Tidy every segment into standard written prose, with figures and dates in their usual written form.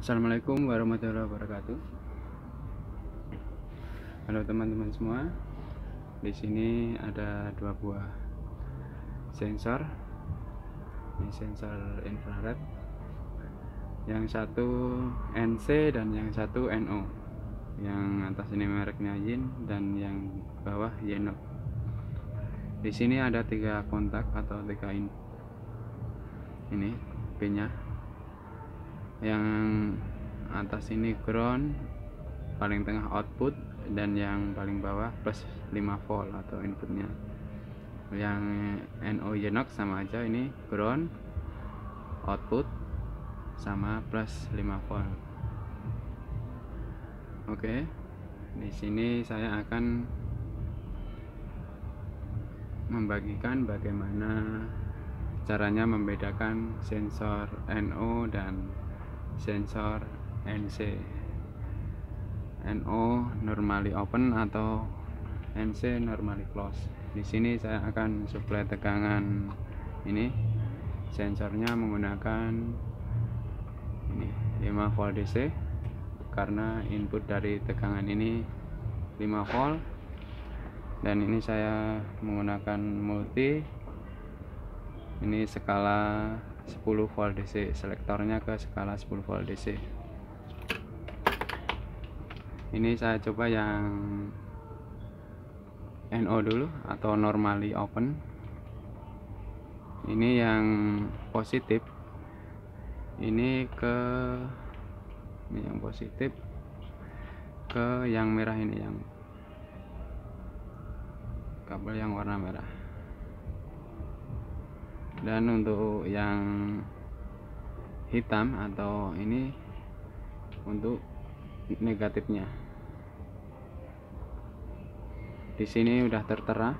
Assalamualaikum warahmatullahi wabarakatuh. Halo teman-teman semua. Di sini ada dua buah sensor. Ini sensor infrared. Yang satu NC dan yang satu NO. Yang atas ini mereknya Yin dan yang bawah Yeno. Di sini ada 3 kontak atau 3 in. Ini pinnya. Yang atas ini ground, paling tengah output, dan yang paling bawah plus 5 volt atau inputnya. Yang NO Yenox sama aja, ini ground, output sama plus 5 volt. Oke, di sini saya akan membagikan bagaimana caranya membedakan sensor NO dan sensor NC. NO normally open atau NC normally close. Di sini saya akan suplai tegangan ini. Sensornya menggunakan ini 5 volt DC karena input dari tegangan ini 5 volt, dan ini saya menggunakan multi. Ini skala 10 volt DC, selektornya ke skala 10 volt DC. Ini saya coba yang NO dulu atau normally open. Ini yang positif. Ini yang positif ke yang merah, ini yang kabel yang warna merah. Dan untuk yang hitam atau ini untuk negatifnya. Di sini udah tertera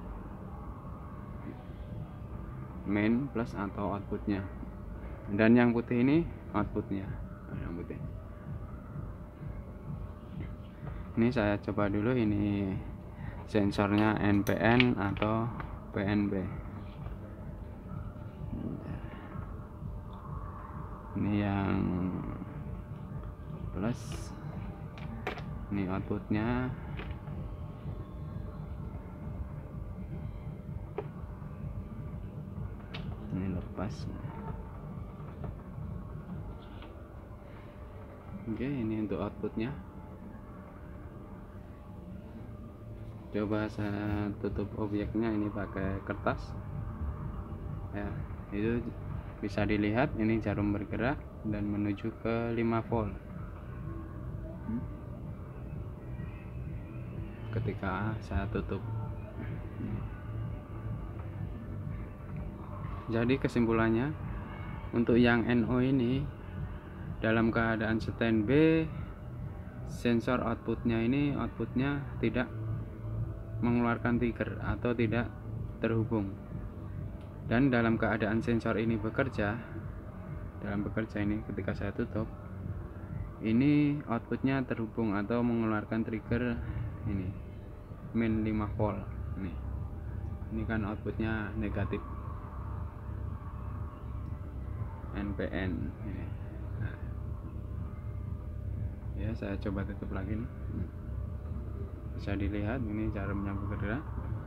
main plus atau outputnya, dan yang putih ini outputnya. Yang putih ini saya coba dulu. Ini sensornya NPN atau PNP. Ini yang plus, ini outputnya. Ini lepas. Oke, ini untuk outputnya. Coba saya tutup objeknya ini pakai kertas ya. Itu bisa dilihat ini jarum bergerak dan menuju ke 5 volt ketika saya tutup. Jadi kesimpulannya, untuk yang NO ini dalam keadaan standby, sensor outputnya tidak mengeluarkan trigger atau tidak terhubung. Dan dalam keadaan sensor ini bekerja, ini ketika saya tutup, ini outputnya terhubung atau mengeluarkan trigger ini min 5 volt. Ini kan outputnya negatif NPN ini. Nah, ya saya coba tutup lagi nih. Bisa dilihat ini jarumnya bergerak.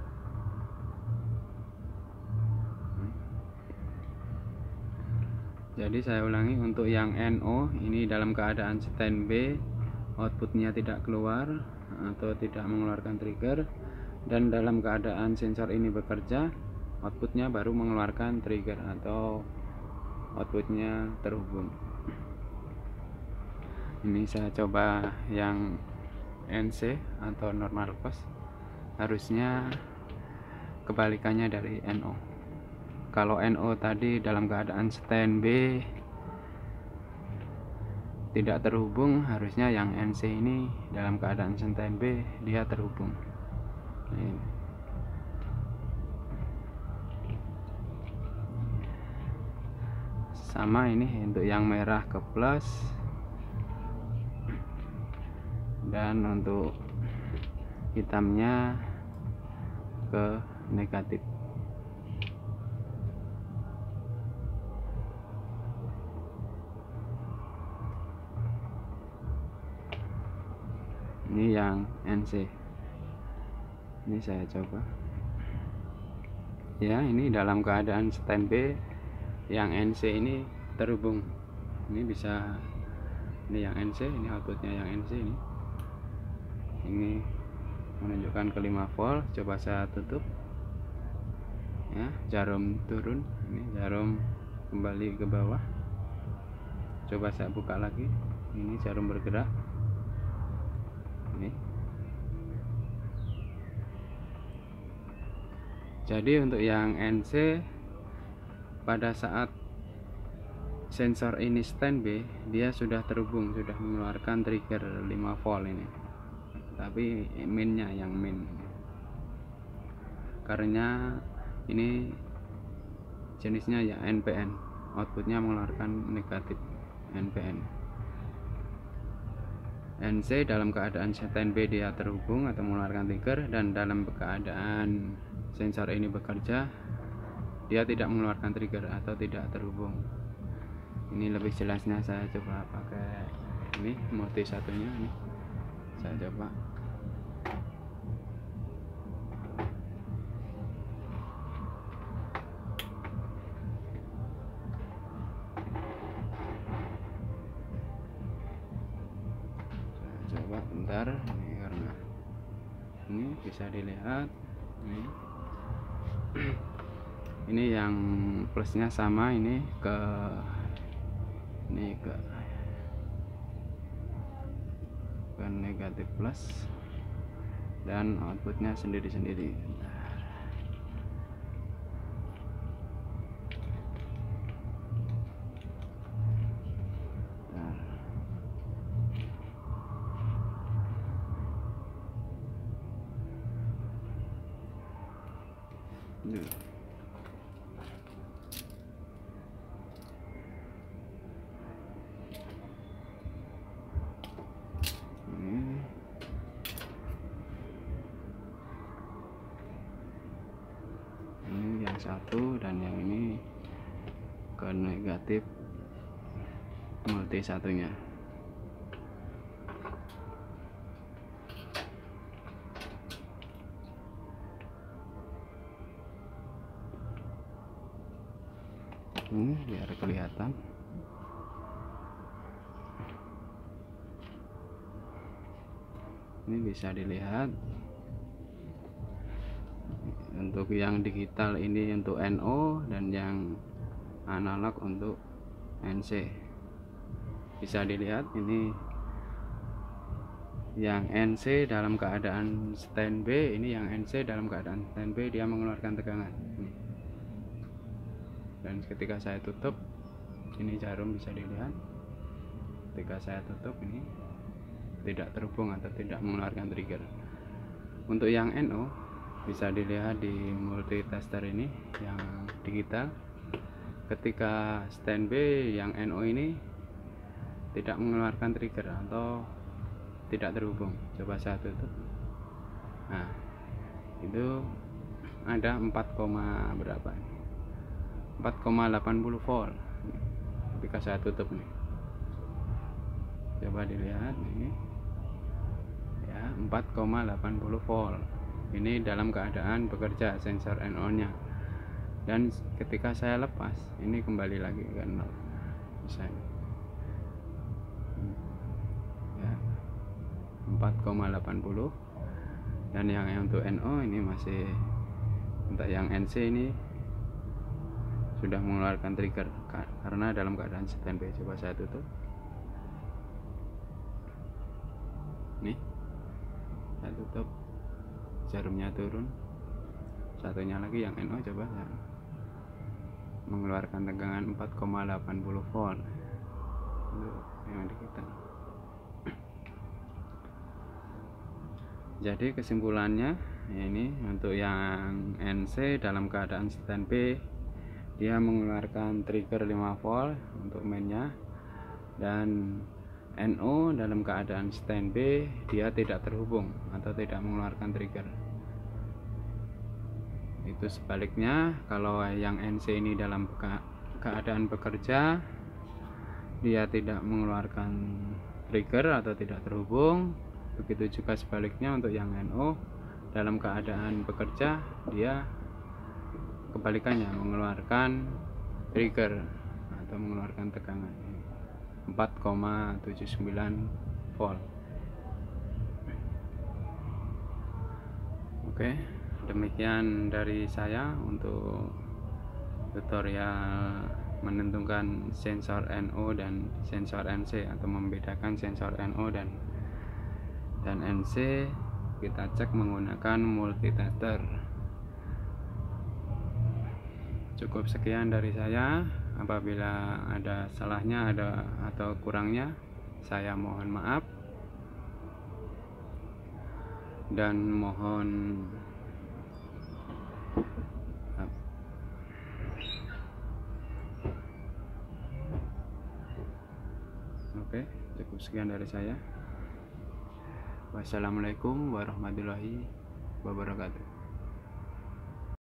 Jadi saya ulangi, untuk yang NO ini dalam keadaan standby, outputnya tidak keluar atau tidak mengeluarkan trigger, dan dalam keadaan sensor ini bekerja, outputnya baru mengeluarkan trigger atau outputnya terhubung. Ini saya coba yang NC atau normal close. Harusnya kebalikannya dari NO. Kalau NO tadi dalam keadaan standby tidak terhubung, harusnya yang NC ini dalam keadaan standby dia terhubung. Ini. Sama ini untuk yang merah ke plus, dan untuk hitamnya ke negatif. Ini yang NC. Ini saya coba ya, ini dalam keadaan standby. Yang NC ini terhubung, ini bisa, ini yang NC, ini outputnya yang NC. Ini menunjukkan ke 5 volt. Coba saya tutup ya, jarum turun, ini jarum kembali ke bawah. Coba saya buka lagi, ini jarum bergerak. Ini jadi untuk yang NC, pada saat sensor ini standby, dia sudah terhubung, sudah mengeluarkan trigger 5 volt ini. Tapi minnya yang min, karena ini jenisnya ya NPN, outputnya mengeluarkan negatif NPN. NC dalam keadaan standby dia terhubung atau mengeluarkan trigger, dan dalam keadaan sensor ini bekerja dia tidak mengeluarkan trigger atau tidak terhubung. Ini lebih jelasnya saya coba pakai ini multi satunya, ini saya coba. Saya coba bentar ini, karena ini bisa dilihat ini yang plusnya sama, ini ke negatif plus, dan outputnya sendiri-sendiri. Ini yang satu, dan yang ini ke negatif multi satunya. Ini biar kelihatan. Ini bisa dilihat. Untuk yang digital ini untuk NO, dan yang analog untuk NC. Bisa dilihat ini yang NC dalam keadaan standby, ini yang NC dalam keadaan standby dia mengeluarkan tegangan. Dan ketika saya tutup, ini jarum bisa dilihat. Ketika saya tutup, ini tidak terhubung atau tidak mengeluarkan trigger. Untuk yang NO bisa dilihat di multitester ini yang digital. Ketika standby, yang NO ini tidak mengeluarkan trigger atau tidak terhubung. Coba saya tutup. Nah, itu ada 4, berapa? 4,80 volt. Ketika saya tutup nih, coba dilihat ini ya, 4,80 volt. Ini dalam keadaan bekerja sensor NO nya, dan ketika saya lepas ini kembali lagi ke 0. Bisa ya, 4,80. dan yang untuk NO ini masih, untuk yang NC ini sudah mengeluarkan trigger karena dalam keadaan standby. Coba saya tutup. Nih, saya tutup, jarumnya turun. Satunya lagi yang NO, coba ya, mengeluarkan tegangan 4,80 volt. Itu yang digital. Jadi kesimpulannya ini untuk yang NC dalam keadaan standby dia mengeluarkan trigger 5 volt untuk mainnya, dan NO dalam keadaan standby dia tidak terhubung atau tidak mengeluarkan trigger. Itu sebaliknya, kalau yang NC ini dalam keadaan bekerja dia tidak mengeluarkan trigger atau tidak terhubung, Begitu juga sebaliknya untuk yang NO, dalam keadaan bekerja dia kebalikannya, mengeluarkan trigger atau mengeluarkan tegangan 4,79 volt. Oke, demikian dari saya untuk tutorial menentukan sensor NO dan sensor NC, atau membedakan sensor NO dan NC. Kita cek menggunakan multitester. Cukup sekian dari saya. Apabila ada salahnya atau kurangnya, saya mohon maaf dan mohon Oke, cukup sekian dari saya. Wassalamualaikum warahmatullahi wabarakatuh.